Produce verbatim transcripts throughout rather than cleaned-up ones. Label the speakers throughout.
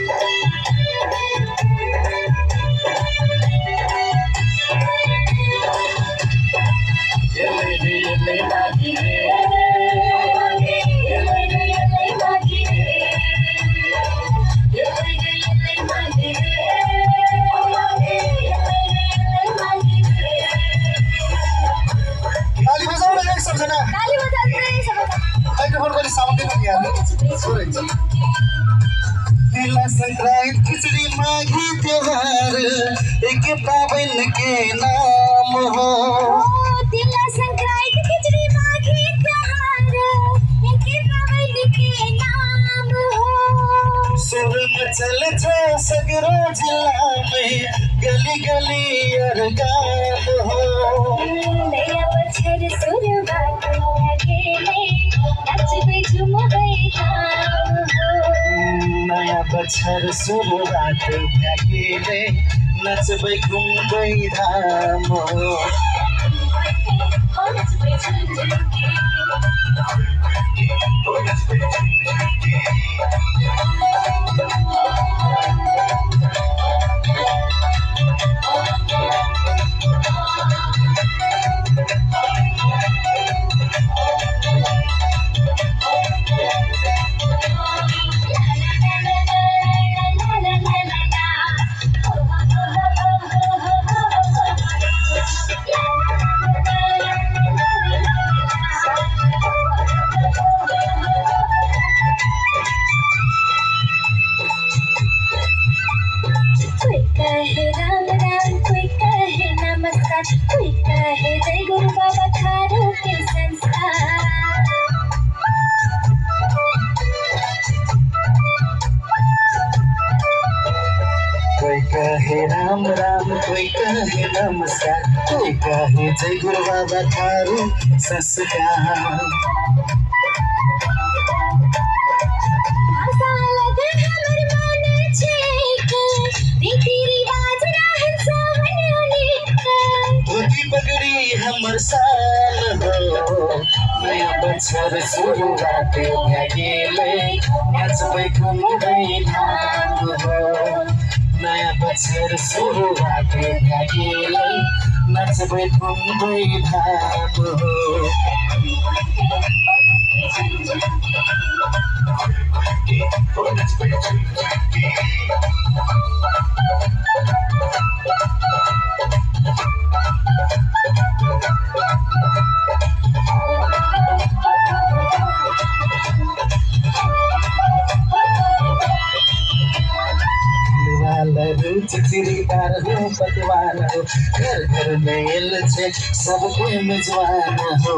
Speaker 1: तिला संक्रांत खिचड़ी माघी त्योहार एक पावन के नाम हो।
Speaker 2: तिला संक्रांत खिचड़ी माघी त्योहार एक पावन के नाम हो।
Speaker 1: सुर मचल छे सगरो जिला में गली गली और गाम हो।
Speaker 2: नया बछर शुरुआत गेले नचबे झूमबे धाम हो।
Speaker 1: नया बछर शुरुआत गेले नचबे घूमबे धाम हो।
Speaker 2: कोई कहे राम राम, कोई कहे नमस्कार, कोई कहे जय गुरु बाबा थारू के संस्कार।
Speaker 1: कोई कहे राम राम, कोई कहे नमस्कार, कोई कहे जय गुरु बाबा थारू संस्कार। धोती पगड़ी हमर शान हो। नया बछर शुरुआत गेले नचबे घूमबे धाम हो। नया बछर शुरुआत गेले नचबे घूमबे धाम हो। चिड़ी बार हो पकवान हो, घर घर में एल छे सबके मेजबान हो।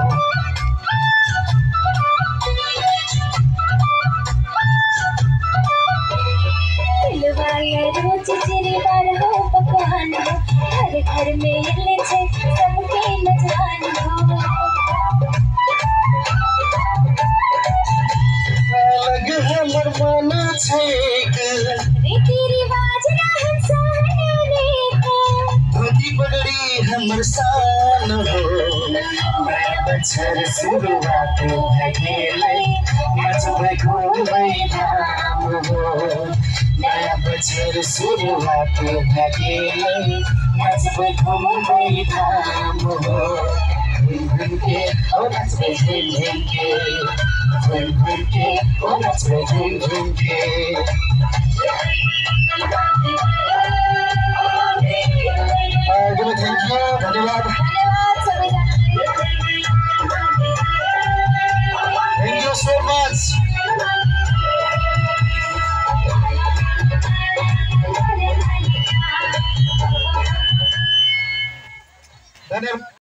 Speaker 2: रोज चिड़ी बार हो पकवान हो, घर घर में एल छे सबके मेजबान हो।
Speaker 1: अलग हमर मन छे
Speaker 2: रीति रिवाज रहन सहन अनेक,
Speaker 1: धोती पगड़ी हमर शान हो। नया बछर शुरुआत गेले नचबे घूमबे धाम हो। नया बछर शुरुआत गेले नचबे घूमबे धाम हो। घूम घूम के ओ नचबे घूम घूम के, घूम घूम के ओ नचबे घूम घूम के। थैंक यू, धन्यवाद। Thank you so much. धन्यवाद।